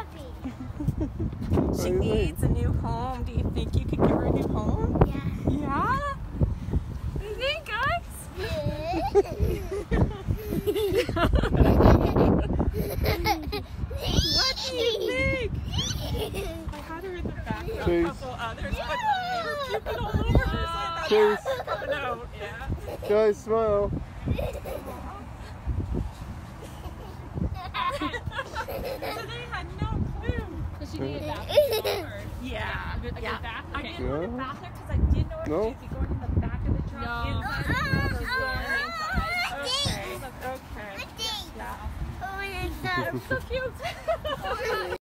puppy. She needs a new home. Do you think you could give her a new home? Yeah. Yeah? What do you think, guys? What do you think? I had her in the back of a couple others, but they were puking all over her, so I thought coming out. Yeah. Guys, smile. So they had no clue. So she needed that. Yeah. A good bath? I Okay. didn't want to bath her because I didn't know if she'd be going in the back of the truck. No. Inside. She's going inside. Okay. Okay. Okay. Yeah. Oh my God. It was so cute.